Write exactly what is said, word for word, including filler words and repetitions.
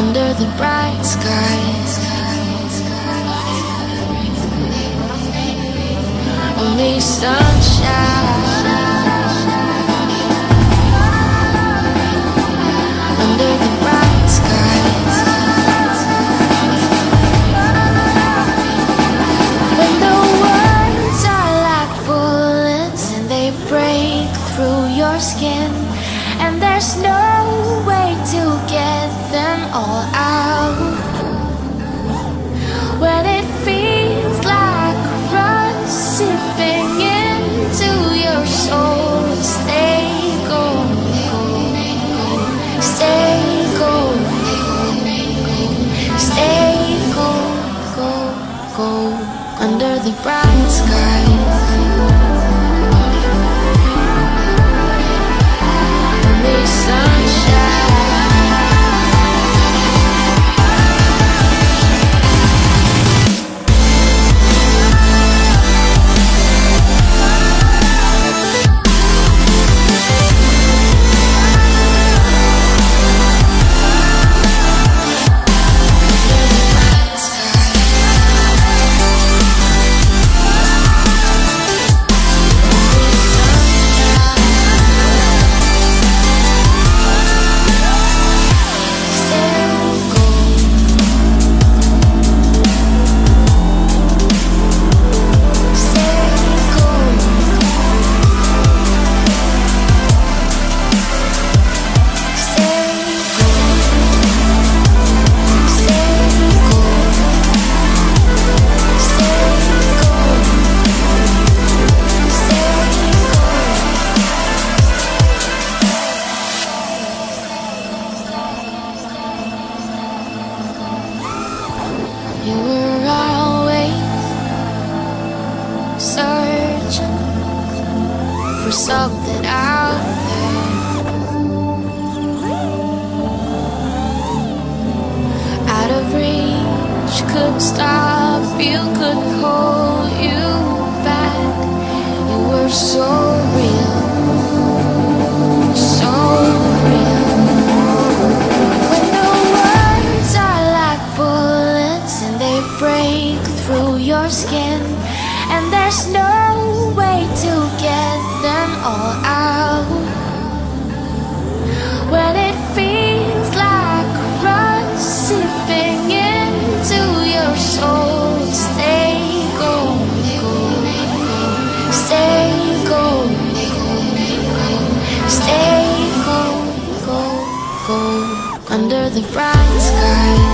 under the bright skies. Only sunshine under the bright skies. When the words are like bullets and they break through your skin, and there's no way to get them all out. When it feels like rust sipping into your soul, stay gold, stay gold, stay gold, gold, gold under the bright skies. You were always searching for something out there, out of reach, couldn't stop you, couldn't hold you back. You were so real, so real. When the words are like bullets and they break through your skin, and there's no way to get them all out. When it feels like rust sipping into your soul, stay gold, stay gold, stay gold, gold, gold under the bright skies.